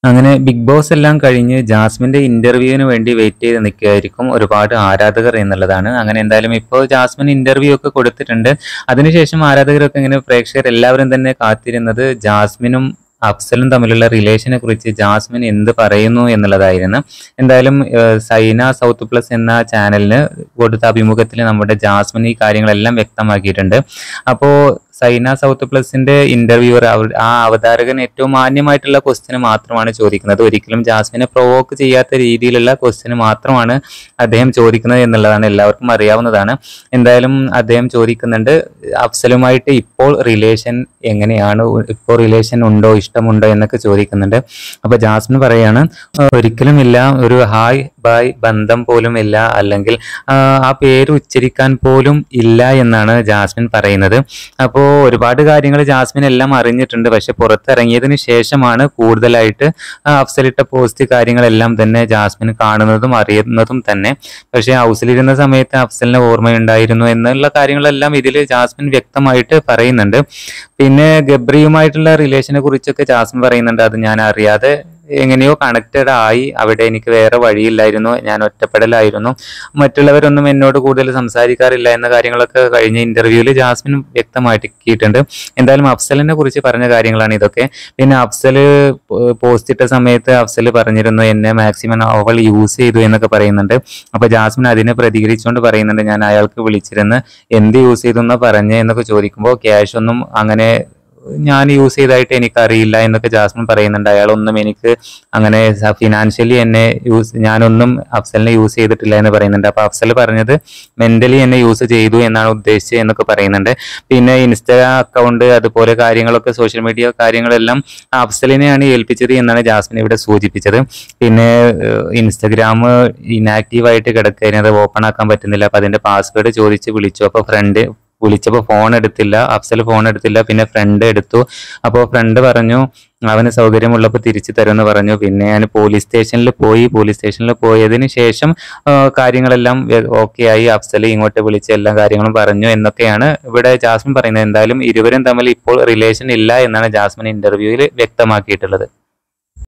അങ്ങനെ big boss എല്ലാം കഴിഞ്ഞ് ജാസ്മിന്റെ ഇന്റർവ്യൂവിന് വേണ്ടി വെയിറ്റ് ചെയ്ത് നിൽക്കുകയായിരിക്കും ഒരുപാട് ആരാധകർ എന്നുള്ളതാണ്. അങ്ങനെ എന്തായാലും ഇപ്പോൾ ജാസ്മിൻ ഇന്റർവ്യൂ ഒക്കെ കൊടുത്തിട്ടുണ്ട്. അതിനുശേഷം ആരാധകരൊക്കെ ഇങ്ങനെ പ്രേക്ഷകർ എല്ലാവരും തന്നെ കാത്തിരുന്നത് ജാസ്മിനും അഫ്സലും തമ്മിലുള്ള റിലേഷനെ കുറിച്ച് ജാസ്മിൻ എന്ത് പറയുന്നു എന്നുള്ളതായിരുന്നു. എന്തായാലും സൈന സൗത്ത് പ്ലസ് എന്ന ചാനലിന് കൊടുത്ത അഭിമുഖത്തിൽ നമ്മുടെ ജാസ്മിൻ ഈ കാര്യങ്ങളെല്ലാം വ്യക്തമാക്കിയിട്ടുണ്ട്. അപ്പോൾ സൈന സൗത്ത് പ്ലസിന്റെ ഇന്റർവ്യൂവർ ആ അവതാരകൻ ഏറ്റവും മാന്യമായിട്ടുള്ള ക്വസ്റ്റ്യന് മാത്രമാണ് ചോദിക്കുന്നത്. ഒരിക്കലും ജാസ്മിനെ പ്രൊവോക്ക് ചെയ്യാത്ത രീതിയിലുള്ള ക്വസ്റ്റ്യന് മാത്രമാണ് അദ്ദേഹം ചോദിക്കുന്നത് എന്നുള്ളതാണ് എല്ലാവർക്കും അറിയാവുന്നതാണ്. എന്തായാലും അദ്ദേഹം ചോദിക്കുന്നുണ്ട് അഫ്സലുമായിട്ട് ഇപ്പോൾ റിലേഷൻ എങ്ങനെയാണ്, ഇപ്പോൾ റിലേഷൻ ഉണ്ടോ, ഇഷ്ടമുണ്ടോ എന്നൊക്കെ ചോദിക്കുന്നുണ്ട്. അപ്പൊ ജാസ്മിൻ പറയാണ് ഒരിക്കലും ഇല്ല, ഒരു ഹായ് ബായ് ബന്ധം പോലും ഇല്ല, അല്ലെങ്കിൽ ആ പേര് ഉച്ചരിക്കാൻ പോലും ഇല്ല എന്നാണ് ജാസ്മിൻ പറയുന്നത്. അപ്പോൾ ഒരുപാട് കാര്യങ്ങൾ ജാസ്മിൻ എല്ലാം അറിഞ്ഞിട്ടുണ്ട്. പക്ഷെ പുറത്തിറങ്ങിയതിന് ശേഷമാണ് കൂടുതലായിട്ട് അഫ്സലിട്ട പോസ്റ്റ് കാര്യങ്ങളെല്ലാം തന്നെ ജാസ്മിൻ കാണുന്നതും അറിയുന്നതും തന്നെ. പക്ഷെ ഹൗസിലിരുന്ന സമയത്ത് അഫ്സലിന് ഓർമ്മയുണ്ടായിരുന്നു എന്നുള്ള കാര്യങ്ങളെല്ലാം ഇതിൽ ജാസ്മിൻ വ്യക്തമായിട്ട് പറയുന്നുണ്ട്. പിന്നെ ഗബ്രിയുമായിട്ടുള്ള റിലേഷനെ കുറിച്ചൊക്കെ ജാസ്മിൻ പറയുന്നുണ്ട്, അത് ഞാൻ അറിയാതെ എങ്ങനെയോ കണക്റ്റഡ് ആയി, അവിടെ എനിക്ക് വേറെ വഴിയില്ലായിരുന്നു, ഞാൻ ഒറ്റപ്പെടലായിരുന്നു, മറ്റുള്ളവരൊന്നും എന്നോട് കൂടുതൽ സംസാരിക്കാറില്ല എന്ന കാര്യങ്ങളൊക്കെ കഴിഞ്ഞ ഇന്റർവ്യൂവിൽ ജാസ്മിൻ വ്യക്തമാക്കിയിട്ടുണ്ട്. എന്തായാലും അഫ്സലിനെ കുറിച്ച് പറഞ്ഞ കാര്യങ്ങളാണ് ഇതൊക്കെ. പിന്നെ അഫ്സല് പോസ്റ്റ് ഇട്ട സമയത്ത് അഫ്സൽ പറഞ്ഞിരുന്നു എന്നെ മാക്സിമം അവൾ യൂസ് ചെയ്തു എന്നൊക്കെ പറയുന്നുണ്ട്. അപ്പൊ ജാസ്മിൻ അതിനെ പ്രതികരിച്ചുകൊണ്ട് പറയുന്നുണ്ട് ഞാൻ അയാൾക്ക് വിളിച്ചിരുന്ന് എന്ത് യൂസ് ചെയ്തു എന്നാ പറഞ്ഞേ എന്നൊക്കെ ചോദിക്കുമ്പോൾ ക്യാഷ് ഒന്നും അങ്ങനെ ഞാൻ യൂസ് ചെയ്തായിട്ട് എനിക്കറിയില്ല എന്നൊക്കെ ജാസ്മിൻ പറയുന്നുണ്ട്. അയാളൊന്നും എനിക്ക് അങ്ങനെ ഫിനാൻഷ്യലി എന്നെ ഞാനൊന്നും അഫ്സലിനെ യൂസ് ചെയ്തിട്ടില്ല എന്ന് പറയുന്നുണ്ട്. അപ്പൊ അഫ്സൽ പറഞ്ഞത് മെന്റലി എന്നെ യൂസ് ചെയ്തു എന്നാണ് ഉദ്ദേശിച്ചത് എന്നൊക്കെ പറയുന്നുണ്ട്. പിന്നെ ഇൻസ്റ്റാഗ്രാം അക്കൗണ്ട് അതുപോലെ കാര്യങ്ങളൊക്കെ സോഷ്യൽ മീഡിയ കാര്യങ്ങളെല്ലാം അഫ്സലിനെയാണ് ഏൽപ്പിച്ചത് എന്നാണ് ജാസ്മിൻ ഇവിടെ സൂചിപ്പിച്ചത്. പിന്നെ ഇൻസ്റ്റഗ്രാം ഇനാക്റ്റീവായിട്ട് കിടക്കുകയായിരുന്നു, അത് ഓപ്പൺ ആക്കാൻ പറ്റുന്നില്ല. അപ്പൊ അതിന്റെ പാസ്വേഡ് ചോദിച്ച് വിളിച്ചു. അപ്പൊ ഫ്രണ്ട് വിളിച്ചപ്പോൾ ഫോൺ എടുത്തില്ല, അഫ്സൽ ഫോൺ എടുത്തില്ല. പിന്നെ ഫ്രണ്ട് എടുത്തു. അപ്പോൾ ഫ്രണ്ട് പറഞ്ഞു അവന് സൗകര്യമുള്ളപ്പോൾ തിരിച്ചു തരുമെന്ന് പറഞ്ഞു. പിന്നെ ഞാൻ പോലീസ് സ്റ്റേഷനിൽ പോയതിന് ശേഷം കാര്യങ്ങളെല്ലാം ഓക്കെ ആയി. അഫ്സൽ ഇങ്ങോട്ട് വിളിച്ച് എല്ലാ കാര്യങ്ങളും പറഞ്ഞു എന്നൊക്കെയാണ് ഇവിടെ ജാസ്മിൻ പറയുന്നത്. എന്തായാലും ഇരുവരും തമ്മിൽ ഇപ്പോൾ റിലേഷൻ ഇല്ല എന്നാണ് ജാസ്മിൻ ഇന്റർവ്യൂവിൽ വ്യക്തമാക്കിയിട്ടുള്ളത്.